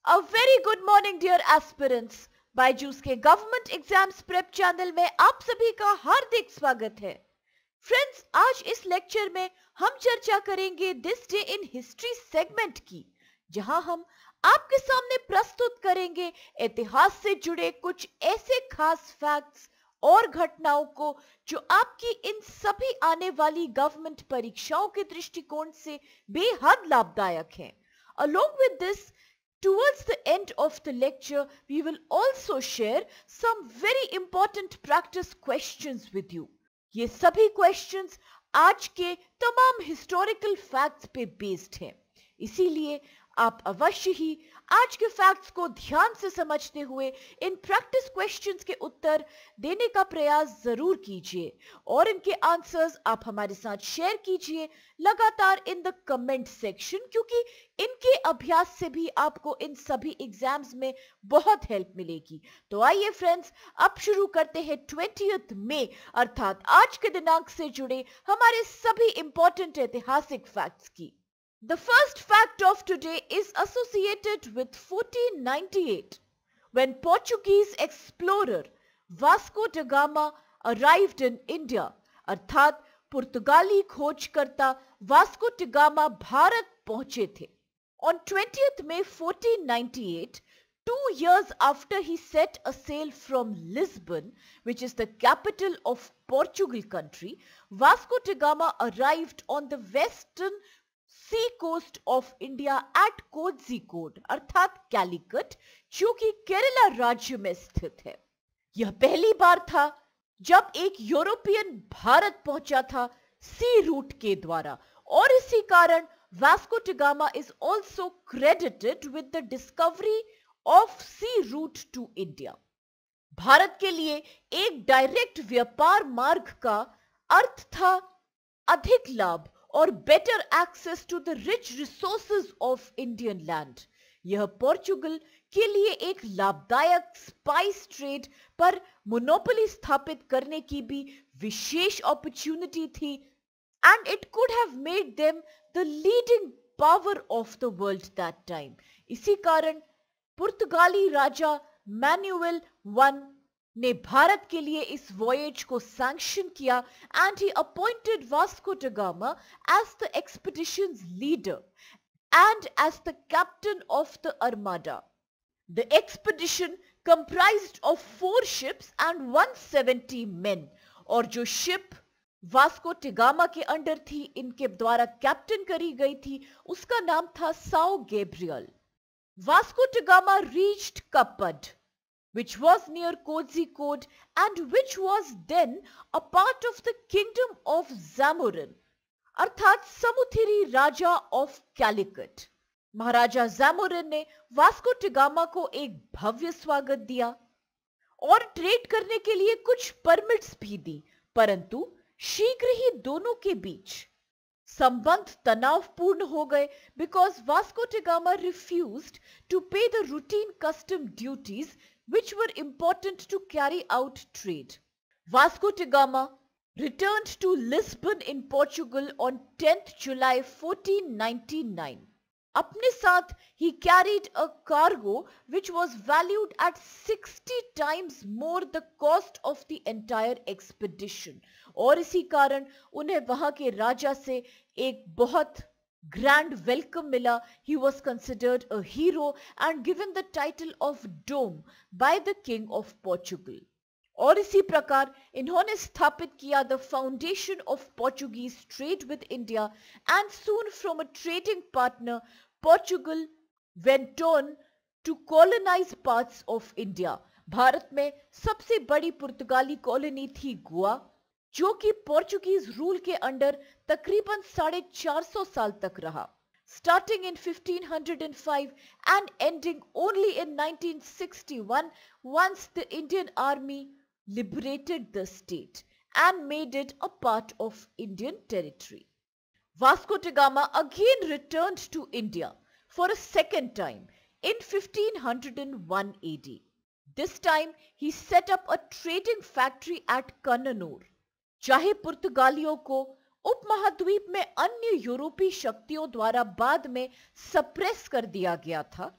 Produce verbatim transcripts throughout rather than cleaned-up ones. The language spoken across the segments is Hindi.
A very good morning dear aspirants. Byju's के गवर्नमेंट एग्जाम्स प्रेप चैनल में आप सभी का हार्दिक स्वागत है। फ्रेंड्स, आज इस लेक्चर में हम चर्चा करेंगे this day in history segment की, जहां हम आपके सामने प्रस्तुत करेंगे इतिहास से जुड़े कुछ ऐसे खास फैक्ट्स और घटनाओं को जो आपकी इन सभी आने वाली गवर्नमेंट परीक्षाओं के दृष्टिकोण से बेहद लाभदायक हैं। Along with this, towards the end of the lecture, we will also share some very important practice questions with you. ये सभी questions आज के तमाम historical facts पे based हैं। इसीलिए आप अवश्य ही आज के फैक्ट्स को ध्यान से समझते हुए इन प्रैक्टिस क्वेश्चंस के उत्तर देने का प्रयास जरूर कीजिए और इनके आंसर्स आप हमारे साथ शेयर कीजिए लगातार इन द कमेंट सेक्शन, क्योंकि इनके अभ्यास से भी आपको इन सभी एग्जाम्स में बहुत हेल्प मिलेगी। तो आइए फ्रेंड्स, अब शुरू करते हैं ट्वेंटियथ मई अर्थात आज के दिनांक से जुड़े हमारे सभी इंपॉर्टेंट ऐतिहासिक फैक्ट्स की। The first fact of today is associated with fourteen ninety-eight, when Portuguese explorer Vasco da Gama arrived in India, अर्थात पुर्तगाली खोजकर्ता वास्को डी गामा भारत पहुंचे थे। On twentieth May fourteen ninety-eight, two years after he set a sail from Lisbon, which is the capital of Portugal country, Vasco da Gama arrived on the western sea coast of India at Kozhikode अर्थात कैलिकट, जो कि केरला राज्य में स्थित है। यह पहली बार था जब एक यूरोपियन भारत पहुंचा था सी रूट के द्वारा, और इसी कारण Vasco da Gama is also credited with the discovery of sea route to India. भारत के लिए एक डायरेक्ट व्यापार मार्ग का अर्थ था अधिक लाभ और better access to the rich resources of Indian land. यह पोर्चुगल के लिए एक लाभदायक स्पाइस ट्रेड पर मोनोपोली स्थापित करने की भी विशेष अपॉर्चुनिटी थी, and it could have made them the leading power of the world that time. इसी कारण पुर्तगाली राजा मैनुअल वन ने भारत के लिए इस वॉयेज को सैंक्शन किया, and he appointed Vasco da Gama as the expedition's leader and as the captain of the armada. The expedition comprised of four ships and one seventy men, और जो शिप वास्को डी गामा के अंडर थी, इनके द्वारा कैप्टन करी गई थी, उसका नाम था Sao Gabriel. Vasco da Gama reached Kappad, which was near Kozhikode and which was then a part of the kingdom of Zamorin, अर्थात समुथिरी राजा ऑफ कैलिकट। महाराजा जामोरिन ने वास्को डी गामा को एक भव्य स्वागत दिया और ट्रेड करने के लिए कुछ परमिट्स भी दी, परंतु शीघ्र ही दोनों के बीच संबंध तनावपूर्ण हो गए, because Vasco da Gama refused to pay the routine custom duties which were important to carry out trade. Vasco da Gama returned to Lisbon in Portugal on tenth July fourteen ninety-nine. अपने साथ he carried a cargo which was valued at sixty times more the cost of the entire expedition. और इसी कारण उन्हें वहां के राजा से एक बहुत ग्रैंड वेलकम मिला। He was considered a hero and given the title of Dom by the King of Portugal. और इसी प्रकार इन्होंने स्थापित किया the foundation of Portuguese trade with India, and soon from a trading partner, Portugal went on to colonize parts of India. Bharat में सबसे बड़ी पुर्तगाली कॉलोनी थी गोवा, जो कि पोर्चुगीज रूल के अंडर तकरीबन साढ़े चार सौ साल तक रहा, starting in fifteen hundred five and ending only in nineteen sixty one, once the Indian army liberated the state and made it a part of Indian territory. Vasco da Gama again returned to India for a second time in fifteen oh one A D. This time he set up a trading factory at Kannanur. चाहे पुर्तगालियों को उपमहाद्वीप में अन्य यूरोपीय शक्तियों द्वारा बाद में सप्रेस कर दिया गया था,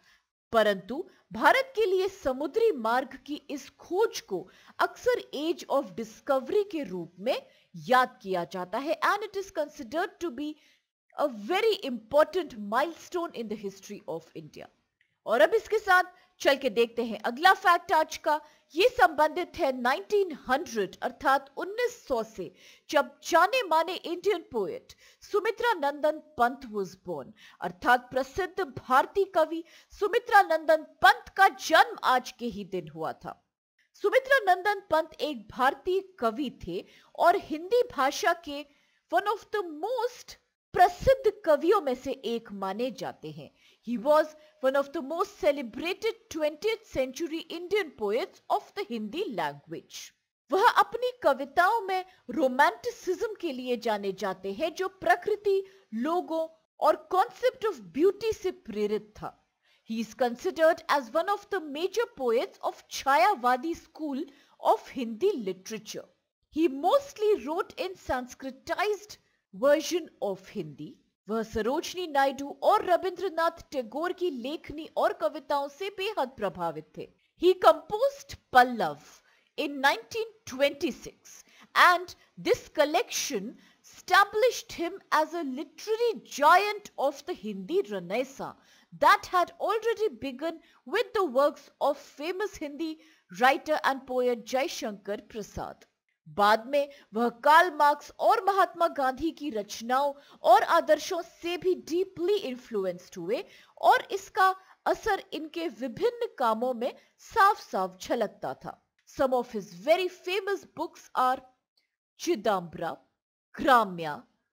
परंतु भारत के लिए समुद्री मार्ग की इस खोज को अक्सर एज ऑफ डिस्कवरी के रूप में याद किया जाता है and it is considered to be a very important milestone in the history of India. और अब इसके साथ चल के देखते हैं अगला फैक्ट आज का। ये संबंधित है उन्नीस सौ अर्थात उन्नीस सौ से, जब जाने माने Indian poet Sumitra Nandan Pant was born, अर्थात प्रसिद्ध भारतीय कवि सुमित्रा नंदन पंत का जन्म आज के ही दिन हुआ था। सुमित्रा नंदन पंत एक भारतीय कवि थे और हिंदी भाषा के वन ऑफ द मोस्ट प्रसिद्ध कवियों में से एक माने जाते हैं। He was one of the most celebrated twentieth century Indian poets of the Hindi language. वह अपनी कविताओं में रोमांटिसिज्म के लिए जाने जाते हैं जो प्रकृति, लोगों और कॉन्सेप्ट ऑफ ब्यूटी से प्रेरित था। He is considered as one of the major poets of Chayavadi school of Hindi literature. He mostly wrote in Sanskritized version of Hindi. वह सरोजनी नायडू और रविंद्रनाथ टैगोर की लेखनी और कविताओं से बेहद प्रभावित थे। He composed Pallav in nineteen twenty-six and this collection established him as a literary giant of the Hindi Renaissance that had already begun with the works of famous Hindi writer and poet Jaishankar Prasad. बाद में वह कार्ल मार्क्स और महात्मा गांधी की रचनाओं और आदर्शों से भी डीपली इन्फ्लुएंस्ड हुए और इसका असर इनके विभिन्न कामों में साफ साफ झलकता था। Some of his very famous books are Chidambara, ग्राम्या,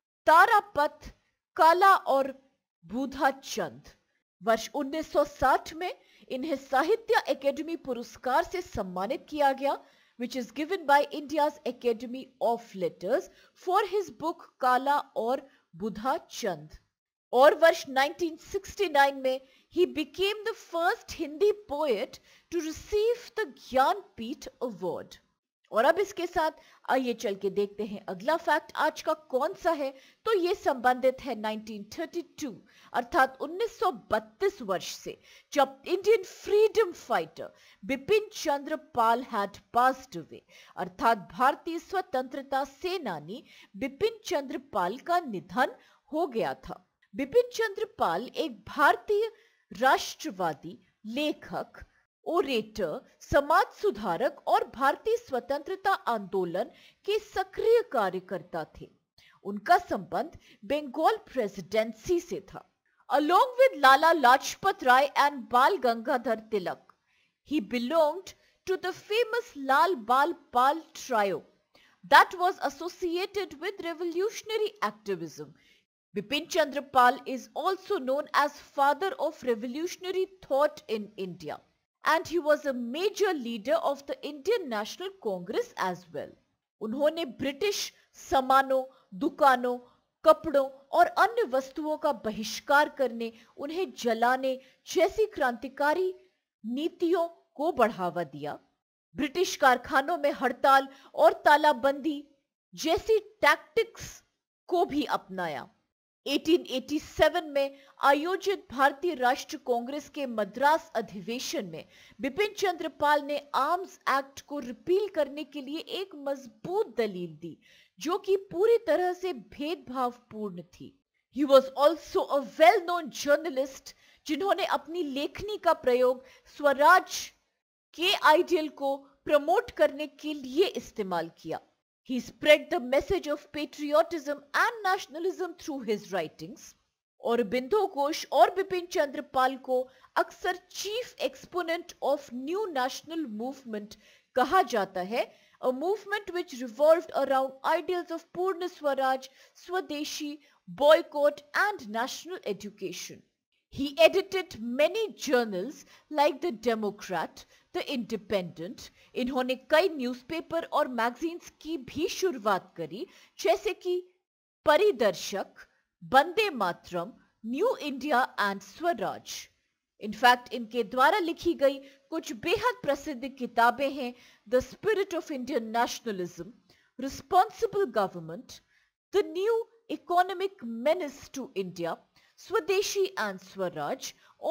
तारापथ, काला और बुधा चंद। वर्ष उन्नीस सौ साठ में इन्हें साहित्य अकेडमी पुरस्कार से सम्मानित किया गया, which is given by India's Academy of Letters for his book काला और बुधा चंद। और वर्ष nineteen sixty-nine में he became the first Hindi poet to receive the Jnanpith award। और अब इसके साथ आइए चल के देखते हैं अगला फैक्ट आज का कौन सा है। तो ये संबंधित है nineteen thirty-two अर्थात उन्नीस सौ बत्तीस वर्ष से, जब Indian freedom fighter Bipin Chandra Pal had passed away, अर्थात भारतीय स्वतंत्रता सेनानी बिपिन चंद्र पाल का निधन हो गया था। बिपिन चंद्र पाल एक भारतीय राष्ट्रवादी लेखक, ओरेटर, समाज सुधारक और भारतीय स्वतंत्रता आंदोलन के सक्रिय कार्यकर्ता थे। उनका संबंध बंगाल प्रेसिडेंसी से था। Along with Lala Lajpat Rai and Bal Gangadhar Tilak, he belonged to the famous Lal Bal Pal trio that was associated with revolutionary activism. Bipin Chandra Pal is also known as father of revolutionary thought in India, and he was a major leader of the Indian National Congress as well. उन्होंने ब्रिटिश सामानों, दुकानों, कपड़ों और अन्य वस्तुओं का बहिष्कार करने, उन्हें जलाने जैसी क्रांतिकारी नीतियों को बढ़ावा दिया। ब्रिटिश कारखानों में हड़ताल और तालाबंदी जैसी टैक्टिक्स को भी अपनाया। अठारह सौ सत्तासी में आयोजित भारतीय राष्ट्र कांग्रेस के मद्रास अधिवेशन में बिपिन चंद्र पाल ने आर्म्स एक्ट को रिपील करने के लिए एक मजबूत दलील दी, जो कि पूरी तरह से भेदभावपूर्ण थी। He was also a well-known journalist, जिन्होंने अपनी लेखनी का प्रयोग स्वराज के आइडियल को प्रमोट करने के लिए इस्तेमाल किया। He spread the message of patriotism and nationalism through his writings. Aurobindo Ghosh और बिपिन चंद्र पाल को अक्सर chief exponent of new national movement कहा जाता है, a movement which revolved around ideals of Purna Swaraj, Swadeshi, boycott and national education. He edited many journals like The Democrat, The Independent. इन्होंने कई न्यूज़पेपर और मैगजीन्स की भी शुरुआत करी, जैसे कि Paridarshak, Vande Mataram, New India and Swaraj. In fact इनके द्वारा लिखी गई कुछ बेहद प्रसिद्ध किताबें हैं the spirit of Indian nationalism, responsible government, the new economic menace to India, Swadeshi and Swaraj और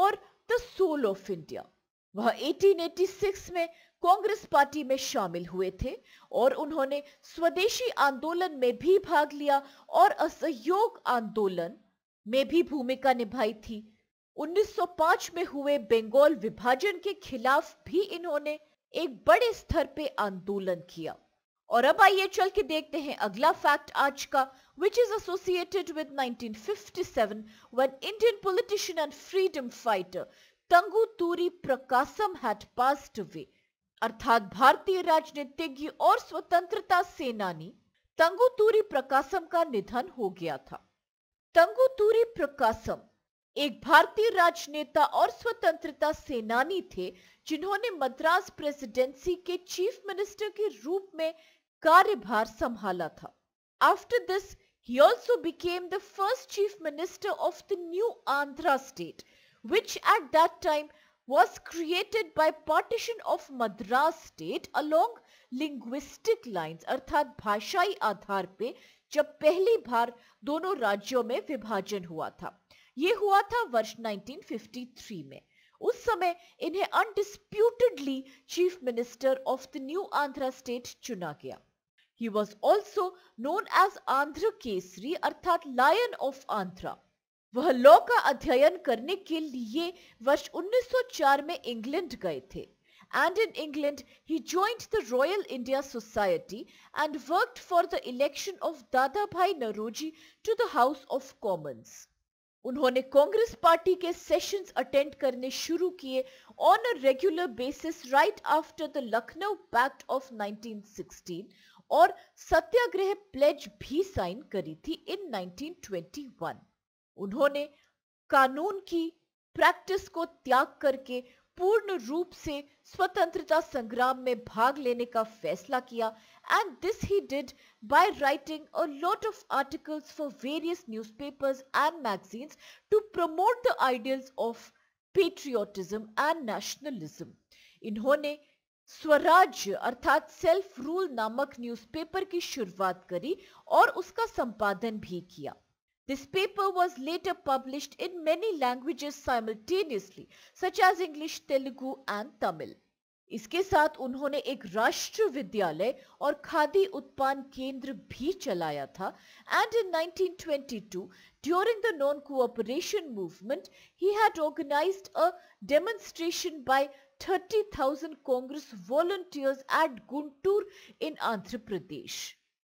द सोल ऑफ इंडिया। वह अठारह सौ छियासी में कांग्रेस पार्टी में शामिल हुए थे और उन्होंने स्वदेशी आंदोलन में भी भाग लिया और असहयोग आंदोलन में भी भूमिका निभाई थी। उन्नीस सौ पाँच में हुए बंगाल विभाजन के खिलाफ भी इन्होंने एक बड़े स्तर पे आंदोलन किया। और अब आइए चल के देखते हैं अगला फैक्ट आज का, which is associated with nineteen fifty-seven when Indian politician and freedom fighter तंगुतूरी Prakasam had passed away। अर्थात भारतीय राजनीतिज्ञ और स्वतंत्रता सेनानी तंगुतूरी प्रकासम का निधन हो गया था। तंगुतूरी प्रकासम एक भारतीय राजनेता और स्वतंत्रता सेनानी थे जिन्होंने मद्रास प्रेसिडेंसी के चीफ मिनिस्टर के रूप में कार्यभार संभाला था। After this, he also became the first chief minister of the new Andhra state, which at that time was created by partition of Madras state along linguistic lines, अर्थात भाषाई आधार पे जब पहली बार दोनों राज्यों में विभाजन हुआ था। ये हुआ था वर्ष नाइनटीन फिफ्टी थ्री में। उस समय इन्हें undisputedly chief minister of the new Andhra state चुना गया। He was also known as Andhra Kesari अर्थात लायन ऑफ आंध्रा। वह लॉ का अध्ययन करने के लिए वर्ष उन्नीस सौ चार में इंग्लैंड गए थे। And in England, he joined the Royal India Society and worked for the election of Dadabhai Naoroji to the House of Commons। उन्होंने कांग्रेस पार्टी के सेशंस अटेंड करने शुरू किए on a regular basis right after the Lucknow pact of nineteen sixteen और सत्याग्रह प्लेज भी साइन करी थी इन नाइनटीन ट्वेंटी वन। उन्होंने कानून की प्रैक्टिस को त्याग करके पूर्ण रूप से स्वतंत्रता संग्राम में भाग लेने का फैसला किया and this he did by writing a lot of articles for various newspapers and magazines to promote the ideals of patriotism and nationalism. इन्होंने स्वराज्य अर्थात सेल्फ रूल नामक न्यूज़पेपर की शुरुआत करी और उसका संपादन भी किया। This paper was later published in many languages simultaneously, such as English, Telugu and Tamil. इसके साथ उन्होंने एक राष्ट्र विद्यालय और खादी उत्पादन केंद्र भी चलाया था। And in nineteen twenty-two, during the non-cooperation movement, he had organized a demonstration by thirty thousand Congress volunteers at Guntur in Andhra Pradesh.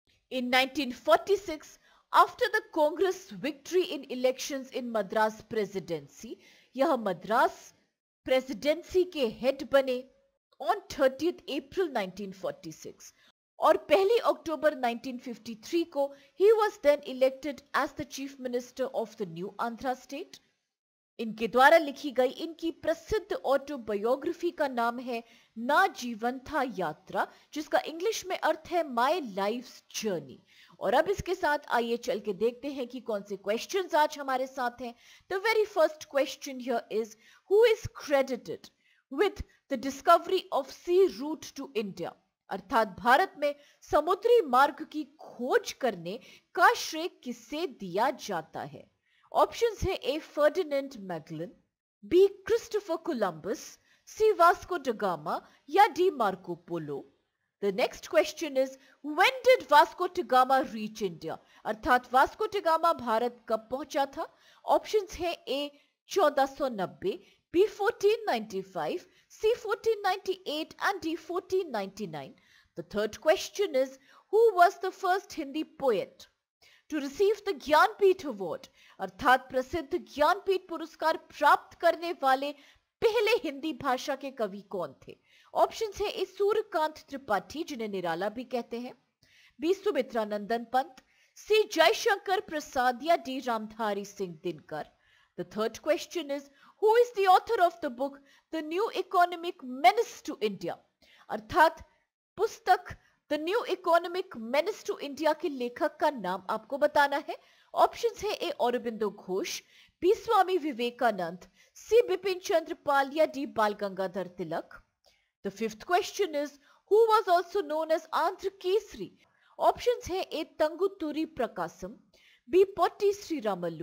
In nineteen forty-six, after the Congress victory in elections in Madras presidency, यह मद्रास प्रेसिडेंसी के हेड बने on thirtieth April nineteen forty-six और पहली अक्टूबर नाइनटीन फिफ्टी थ्री को he was then elected as the chief minister of the new Andhra state। इनके द्वारा लिखी गई इनकी प्रसिद्ध ऑटोबायोग्राफी का नाम है ना जीवन था यात्रा, जिसका इंग्लिश में अर्थ है माय लाइफ्स जर्नी। और अब इसके साथ आइए चल के देखते हैं कि कौन से क्वेश्चंस आज हमारे साथ हैं। The very first question here is who is credited with the discovery of sea route to India, अर्थात भारत में समुद्री मार्ग की खोज करने का श्रेय किसे दिया जाता है। ऑप्शंस है A Ferdinand Magellan, B Christopher Columbus, C Vasco da Gama या D Marco Polo. The next question is when did Vasco da Gama reach India? अर्थात वास्को ड गामा भारत कब पहुंचा था। ऑप्शंस है ए चौदह सौ नब्बे, B fourteen ninety five, C fourteen ninety eight and D fourteen ninety-nine. The third question is who was the first Hindi poet to receive the Jnanpith award? अर्थात प्रसिद्ध ज्ञानपीठ पुरस्कार प्राप्त करने वाले पहले हिंदी भाषा के कवि कौन थे। ऑप्शंस है ए सूर्यकांत त्रिपाठी जिन्हें निराला भी कहते हैं, बी सुमित्रा नंदन पंत, सी जयशंकर प्रसाद या D Ramdhari Singh Dinkar. The third question is who is the author of the book the new economic menace to India, अर्थात पुस्तक the new economic menace to India के लेखक का नाम आपको बताना है। ऑप्शंस है A Aurobindo Ghosh, B Swami Vivekananda, C Bipin Chandra Pal या डी बाल Gangadhar Tilak. The fifth question is who was also known as Andhra Kesari? Options है A Tanguturi Prakasam, B Potti Sriramulu,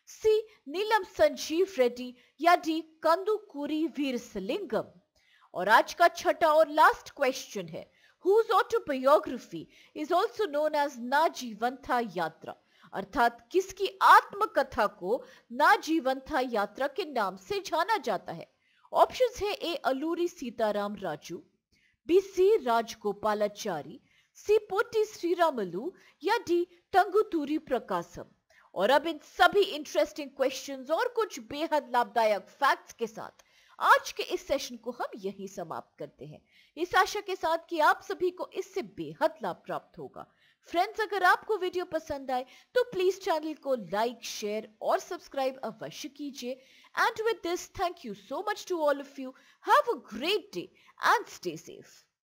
C Neelam Sanjiva Reddy या डी कंदुकूरी वीरसलिंगम? और आज का छठा और लास्ट क्वेश्चन है, whose autobiography is also known as ना जीवंथा यात्रा, अर्थात किसकी आत्मकथा को ना जीवंथा यात्रा के नाम से जाना जाता है? ऑप्शंस है A Alluri Sitarama Raju, B C Rajagopalachari, C Potti Sriramulu या डी टंगुतूरी प्रकाशम। और अब इन सभी इंटरेस्टिंग क्वेश्चंस और कुछ बेहद लाभदायक फैक्ट्स के साथ आज के इस सेशन को हम यहीं समाप्त करते हैं, इस आशा के साथ कि आप सभी को इससे बेहद लाभ प्राप्त होगा। फ्रेंड्स, अगर आपको वीडियो पसंद आए तो प्लीज चैनल को लाइक, शेयर और सब्सक्राइब अवश्य कीजिए। And with this, thank you so much to all of you. Have a great day and stay safe.